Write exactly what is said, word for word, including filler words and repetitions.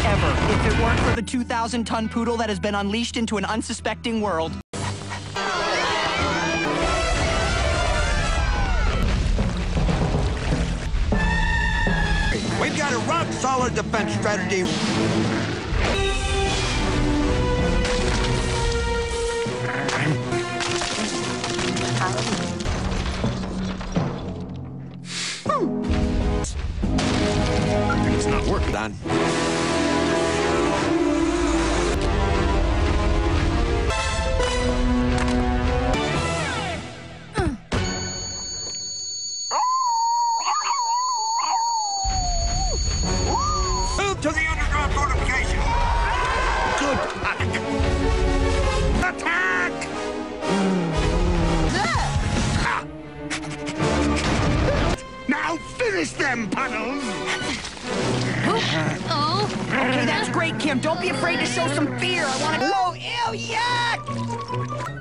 ever, if it weren't for the two thousand ton poodle that has been unleashed into an unsuspecting world. We've got a rock-solid defense strategy. It's not working on. Move to the underground fortification. Good attack. Attack! Now finish them, Puddles! Oh. Okay, that's great, Kim. Don't be afraid to show some fear. I want to... Oh, ew, yuck!